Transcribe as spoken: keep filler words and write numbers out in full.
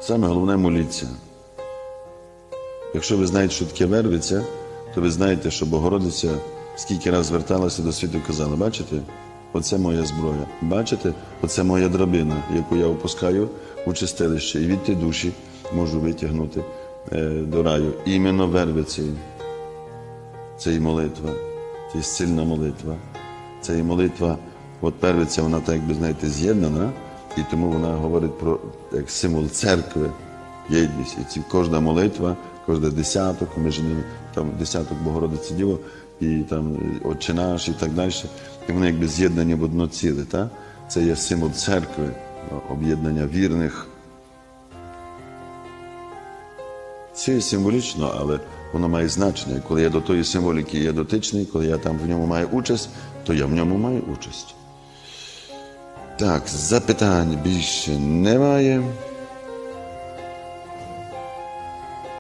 Саме головне – моліться. Якщо ви знаєте, що таке вервиця, то ви знаєте, що Богородиця скільки раз зверталася до світу і казала: бачите, оце моя зброя, бачите, оце моя драбина, яку я опускаю у чистилище, і від ті душі можу витягнути е, до раю. Іменно вервицею. Це і молитва, це і сильна молитва, це і молитва. От первиця, вона так, якби, знаєте, з'єднана, і тому вона говорить про як символ церкви, єдність. І ці, кожна молитва, кожен десяток, ми ж не, там десяток Богородиці Діво, і там Отче наш, і так далі, і вони якби з'єднані в одно ціле. Та? Це є символ церкви, об'єднання вірних. Це символічно, але воно має значення. Коли я до тої символіки є дотичний, коли я там в ньому маю участь, то я в ньому маю участь. Так, запитань більше немає.